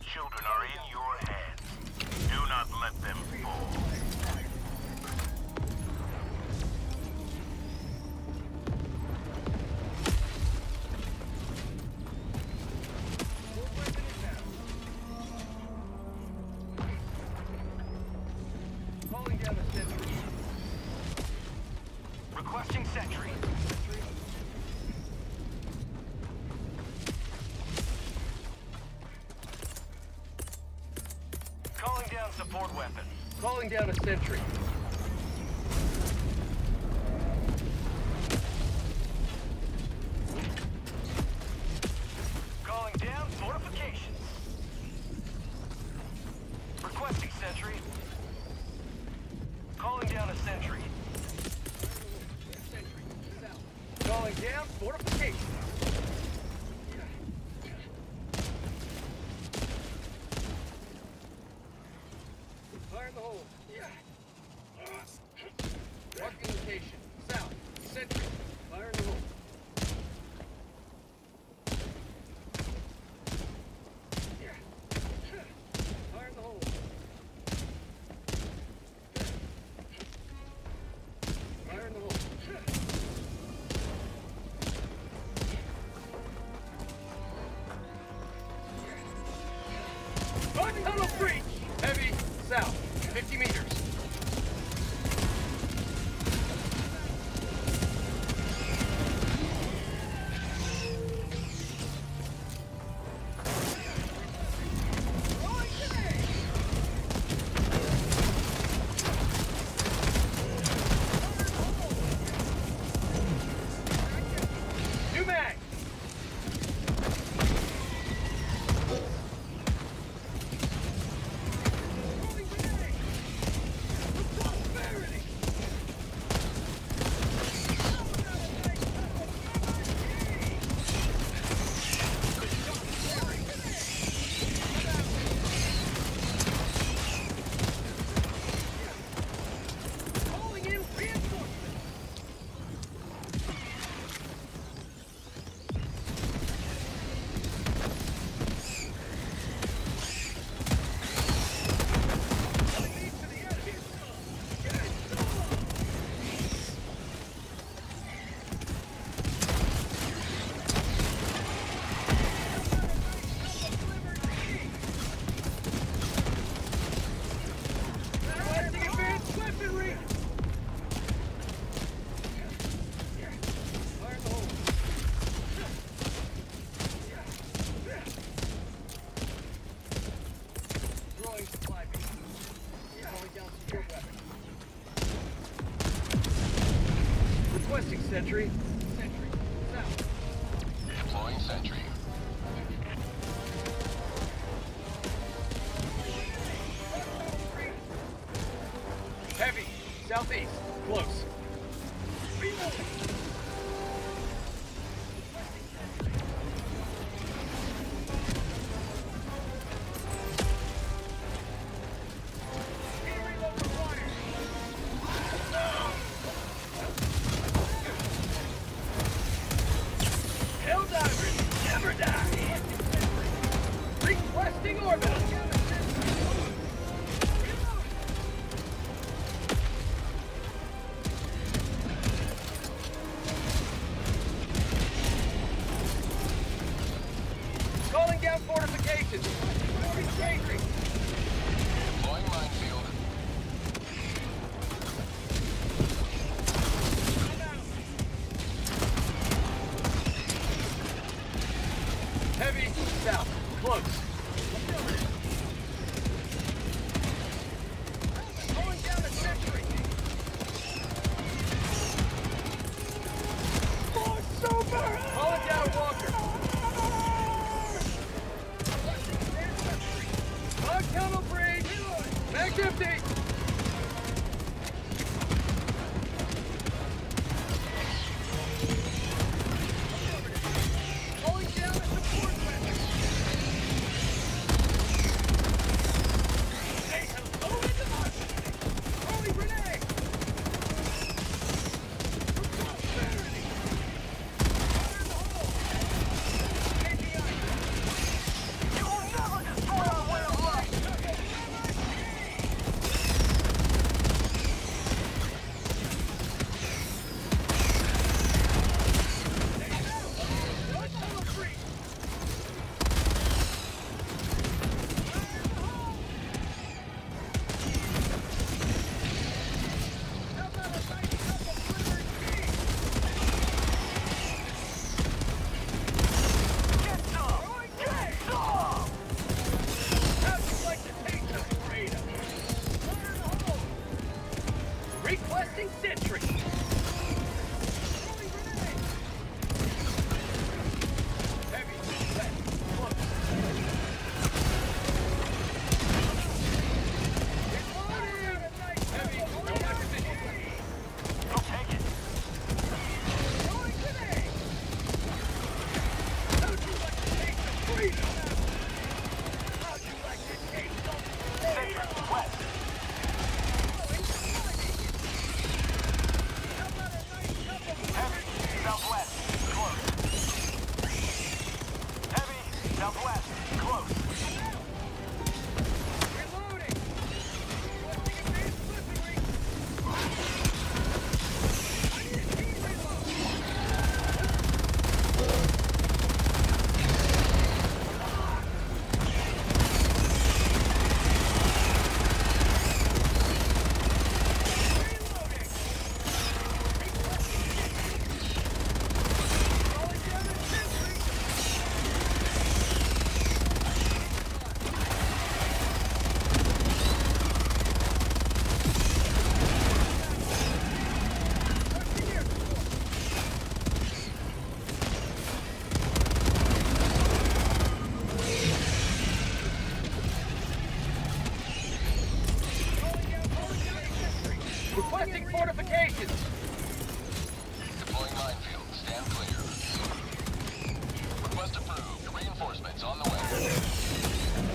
children are in your hands. Do not let them fall. Calling down a sentry. Requesting sentry. Calling down support weapon. Calling down a sentry. Calling down fortifications. Requesting sentry. Calling down a sentry. Calling down fortifications. Fire in the hole. Marking location. South. Sentry. Fire in the hole. Fire in the hole. Fire in the hole. Tunnel breach! Heavy, south, 50 meters. New mag! Requesting sentry. Sentry. South. Deploying sentry. Heavy. Southeast. Close. Helldivers never die! Requesting orbital! Calling down fortifications! Engaging! Deploying minefield. Heavy, south, close. Calling down a sentry. More super! Calling down Walker. On tunnel breach. Back empty. Calling down a support weapon. sentry! Throwing grenade! Heavy, wet, close. Reloading! Heavy, no position. Go take it. Throwing grenade! How'd you like to taste the freedom? How'd you like to taste the freedom? Sentry west. Heavy, southwest, close. Heavy, southwest, close. Reloading! Requesting advanced weaponry! I need a team reload! Reloading! Calling down a sentry! Touching air support! Calling down a sentry! Requesting fortifications! Deploying minefield. Stand clear. Request approved. Reinforcements on the way.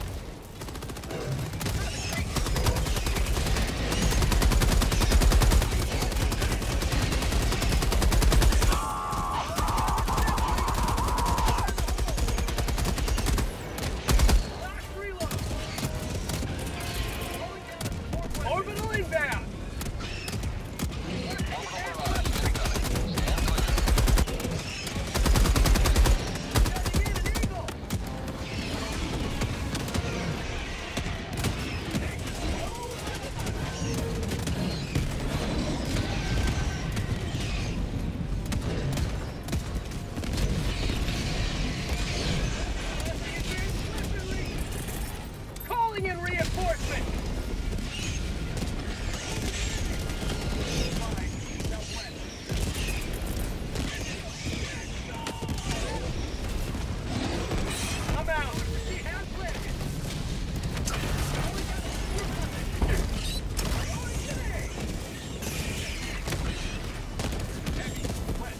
Last reload! Calling down a support weapon. Orbital inbound! Orbital barrage incoming. Stand clear. Setting in an eagle! Calling in reinforcement! I'm out! She has landed! Going today! Heavy, wet,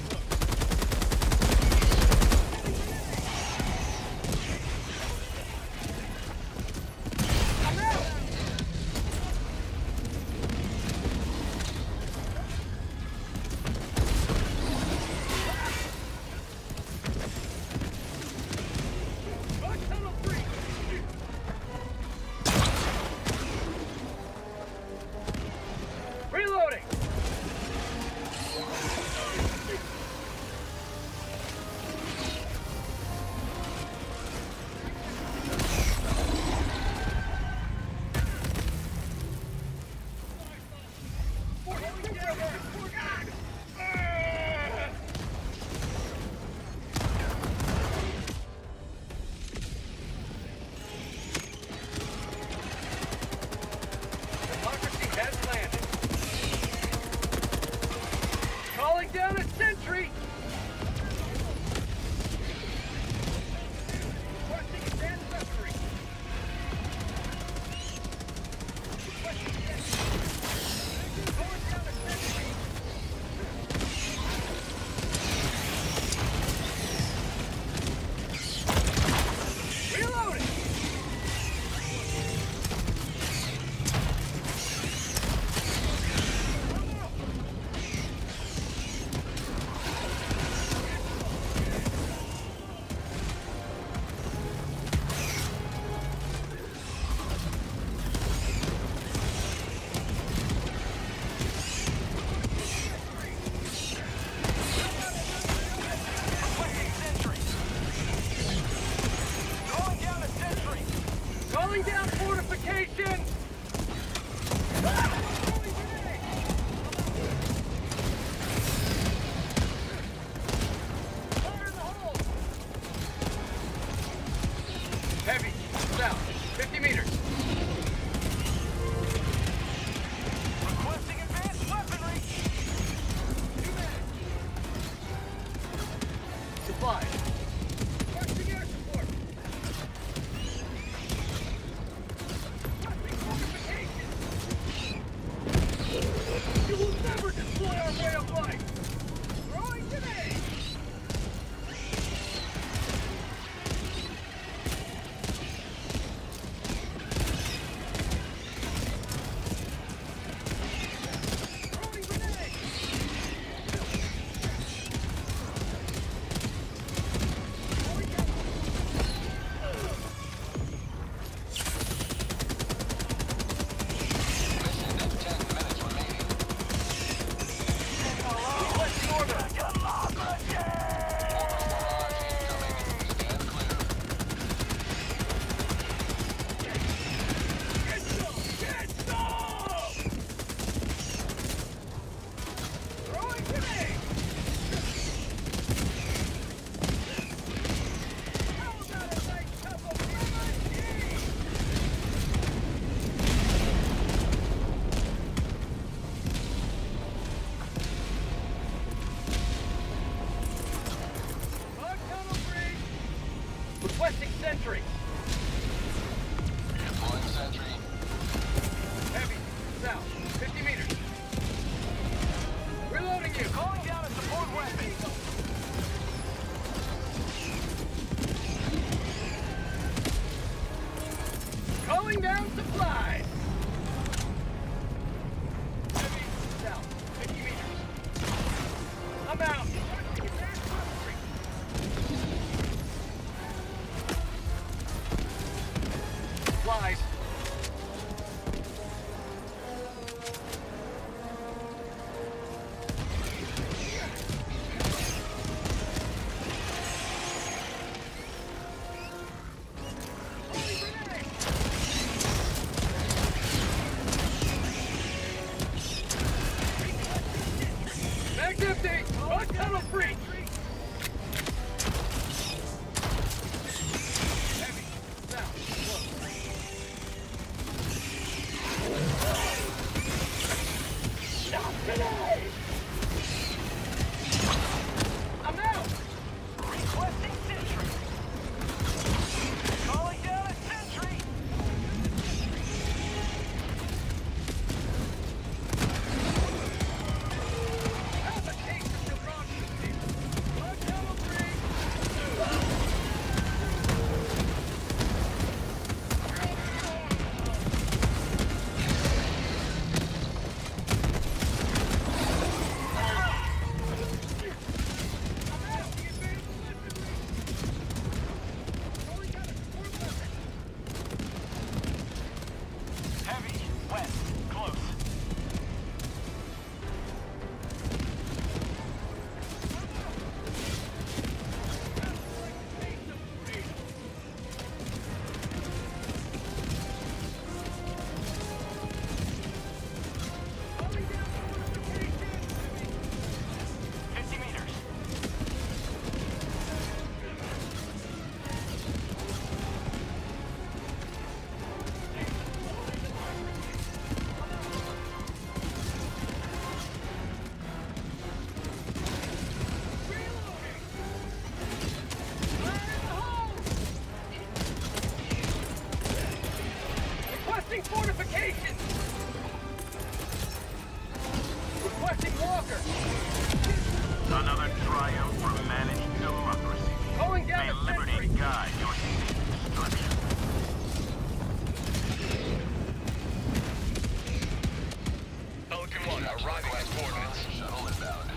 I'm out! Bug tunnel free! Reloading! Democracy has landed. Calling down a sentry! Requesting advanced weaponry. Requesting sentry. Calling down a sentry. Guy's empty! On tunnel free! Heavy. South. Not today! I'm out! Requesting sentry. Calling down a sentry. Have a case of democracy! On tunnel free! Heavy. West. Close. Calling down fortification! 50 meters. Reloading! Fire in the hole! Requesting fortification! Requesting walker! Another triumph for managed democracy. Calling down May a liberty sentry! guide your destruction. Pelican 1, arriving at coordinates. Shuttle inbound.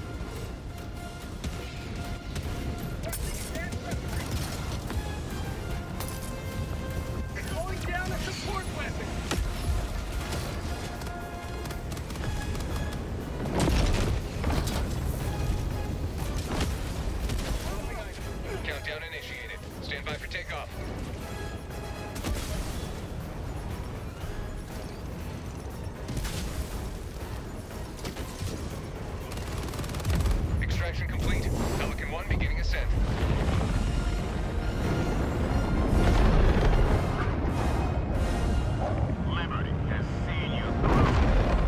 Calling down a support weapon! Countdown initiated. Stand by for takeoff. Extraction complete. Pelican 1 beginning ascent. Liberty has seen you through.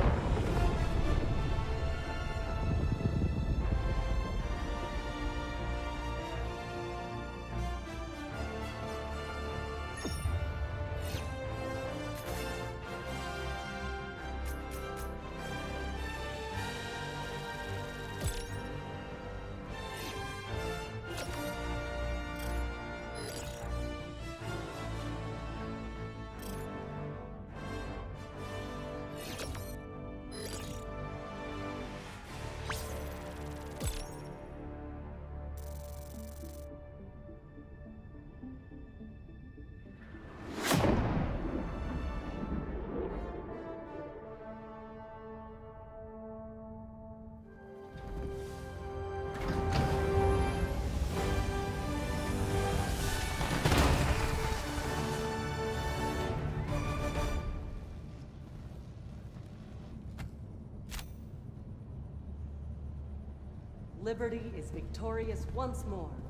Liberty is victorious once more.